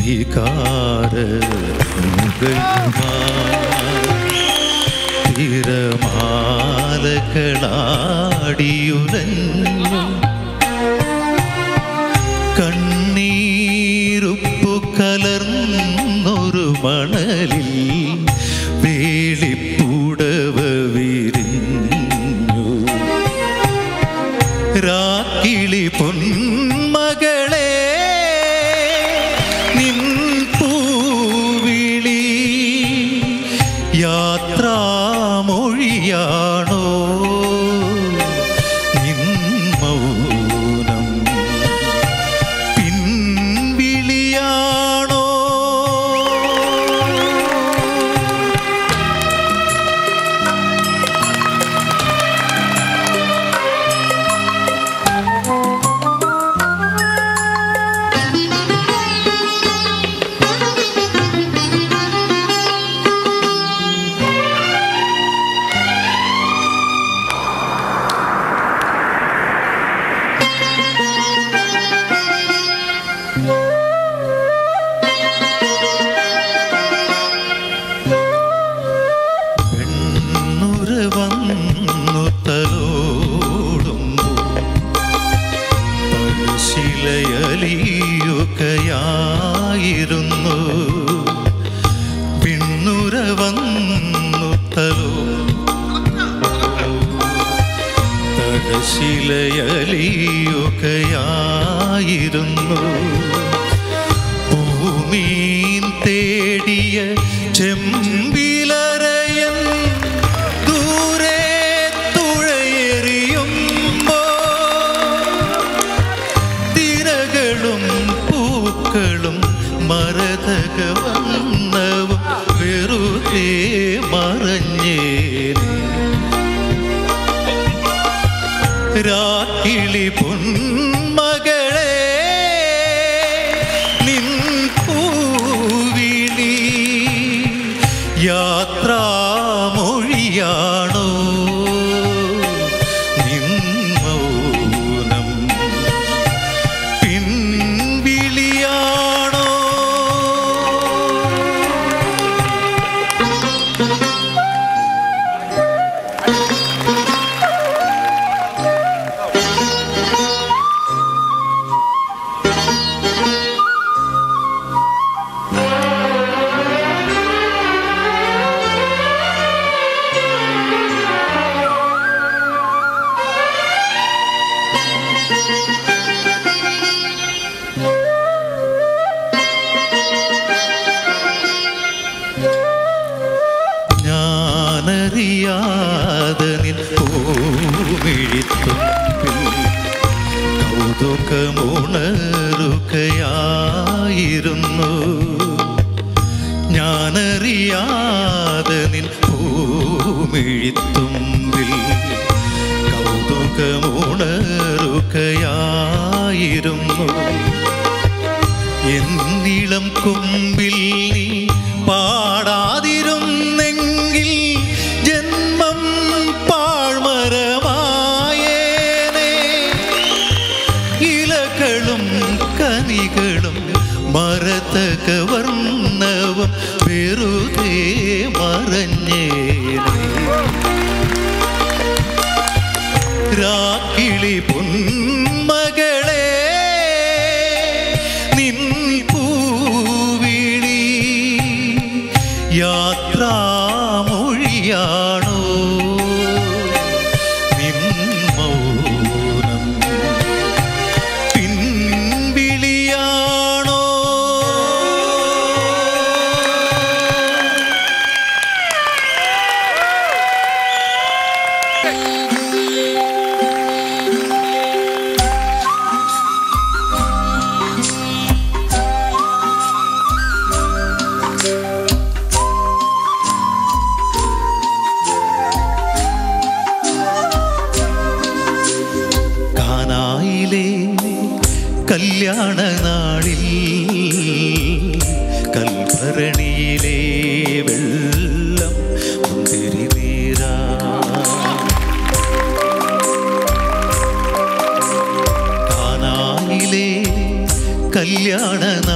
വികാര തിരമാലകളാടിയുലഞ്ഞു കണ്ണീരുപ്പു കലർന്നൊരു മണലിൽ വേളിപ്പുടവ വിരിഞ്ഞു രാക്കിളി പൊന്മകളെ നിൻ പൂവിളി യാത്രാമൊഴിയാണോ നിൻ മൗനം പിൻവിളിയാണോ ശിലയലിയുകയായിരുന്നു പിന്നുര വന്നു തടശിലയലിയുകയായിരുന്നു ഭൂമീൻ തേടിയ ചെമ്പിലരയൻ ദൂരെ തുഴയെറിയുമ്പോ തിരകളും പൂക്കളും മരതക വന്നവും വെറുതെ മറഞ്ഞേനെ രാക്കിളി പൊന്മകളെ നിൻ പൂവിളി യാത്രാമൊഴിയാണോ നിൻ മൗനം പിൻവിളിയാണോ ഞാനറിയാതെ പൂമിഴിത്തുമ്പിൽ കൗതുകമുണരുകയായിരുന്നു ഞാനറിയാതെ പൂമിഴിത്തുമ്പിൽ കൗതുകമുണരുകയായിരുന്നു എന്നിളം കൊമ്പിൽ നീ പാടാതിരുന്നെങ്കിൽ ജന്മം പാഴ്മരമായേനെ ഇലകളും കനികളും മരതക വർണ്ണവും വെറുതെ മറഞ്ഞേനെ രാക്കിളി പൊന്മകളെ നിൻ പൂവിളി യാത്രാമൊഴിയാണോ നിൻ മൗനം പിൻവിളിയാണോ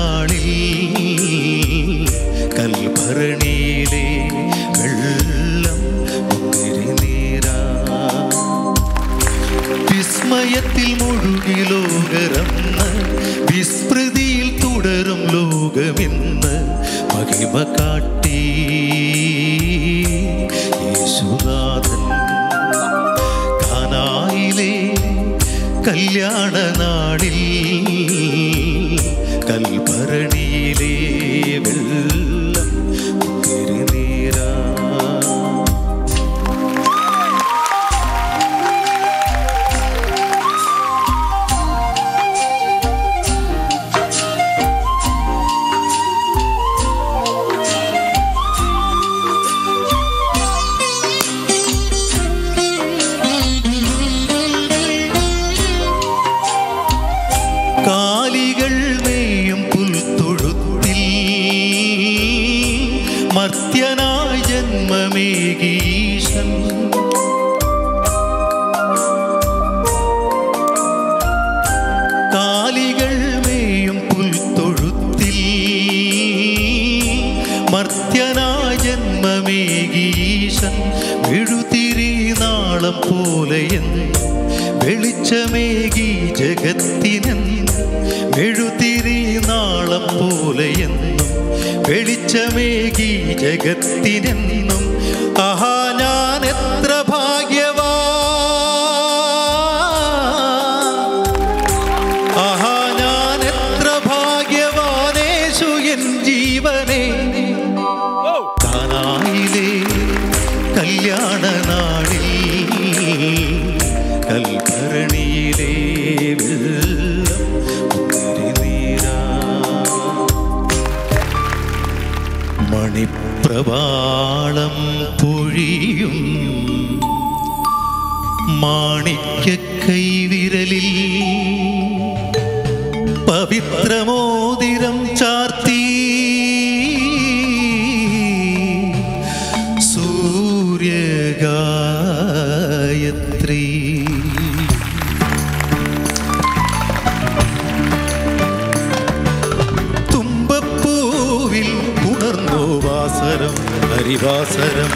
നാളിൽ കൽഭരണിയിലെ വെള്ളം മുന്തിരി നീരാ. വിസ്മയത്തിൽ മുഴുകി ലോകരന്ന് വിസ്മൃതിയിൽ തുടരും ലോകമെന്ന് മഹിമ കാട്ടി യേശുനാഥൻ. കാനായിലെ കല്യാണ നാളിൽ കൽഭരണിയിലെ വെള്ളം മുന്തിരി നീരാ. കാലികൾ മേയും പുൽത്തൊഴുത്തിൽ മർത്യനായ ജന്മമേകീശൻ. കാലികൾ മേയും പുൽത്തൊഴുത്തിൽ മർത്യനായ ജന്മമേകീശൻ. മെഴുതിരി നാളം പോലെയെന്ന് വെളിച്ചമേകി ജഗത്തിനെന്ന്. മെഴുതിരി നാളം പോലെയെന്നും വെളിച്ചമേകി ജഗത്തിനെന്നും. ആഹാ ഞാൻ എത്ര ആഹാ ഞാൻ എത്ര ഭാഗ്യവാനേശു എൻ ജീവനെ. കാനായിലെ കല്യാണ നാളിൽ കൽഭരണിയിലെ വെള്ളം മുന്തിരി നീരാ. മണിപ്രവാളം പൊഴിയും മാണിക്യ കൈവിരലിൽ പവിത്രമോതിരം ചാർത്തി സൂര്യഗായത്രി. തുമ്പപ്പൂവിൽ ഉണർന്നു വാസരം ഹരിവാസരം.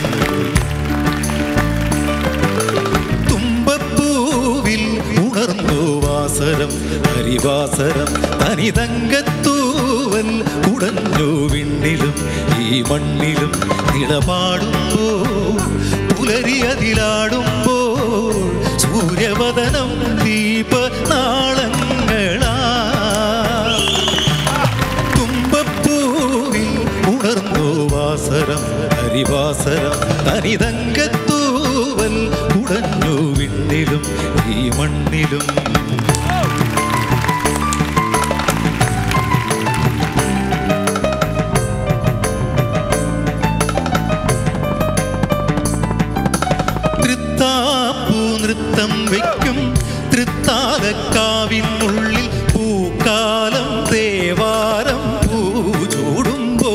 തുമ്പപ്പൂവിൽ ഉണർന്നു വാസരം ഹരിവാസരം. തനിതങ്കത്തൂവൽ കുടഞ്ഞു വിണ്ണിലും ഈ മണ്ണിലും നിളപാടുമ്പോൾ പുലരി അതിലാടുമ്പോൾ സൂര്യവദനം ദീപനാളങ്ങളാ. തുമ്പപ്പൂവിൽ ഉണർന്നു വാസരം ഹരിവാസരം. തനിതങ്കത്തൂവൽ കുടഞ്ഞു വിണ്ണിലും ഈ മണ്ണിലും. നൃത്തം വയ്ക്കും തൃത്താലക്കാവിനുള്ളിൽ പൂക്കാലം ദേവാരം പൂചൂടുമ്പോ.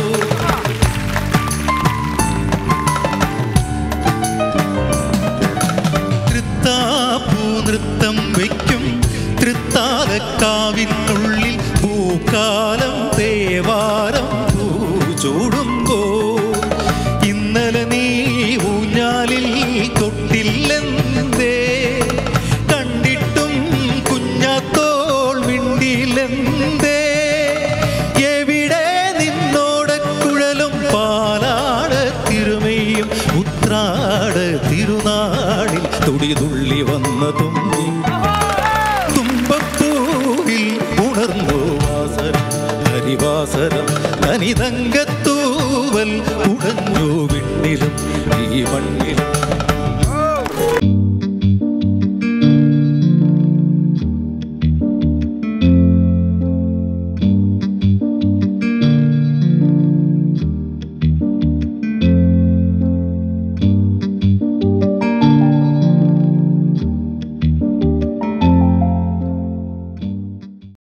നൃത്തം വയ്ക്കും തൃത്താലക്കാവിനുള്ളിൽ പൂക്കാലം ദേവാരം പൂചൂടുമ്പോ. ഇന്നലെ നീ ഊഞ്ഞാലിൽ തൊട്ടില്ലെന്തേ, കണ്ടിട്ടും കുഞ്ഞാത്തോൾ മിണ്ടിയില്ലെന്തേ. എവിടെ നിന്നോടക്കുഴലും പാലാട് തിരുമയും ഉത്രാട് തിരുനാളിൽ തുടിതുള്ളി വന്ന തുമ്പി. തുമ്പപ്പൂവിൽ ഉണർന്നു വാസരം ഹരിവാസരം. തനിതങ്കത്തൂവൽ ഉടഞ്ഞു വിണ്ണിലും ഈ മണ്ണിലും.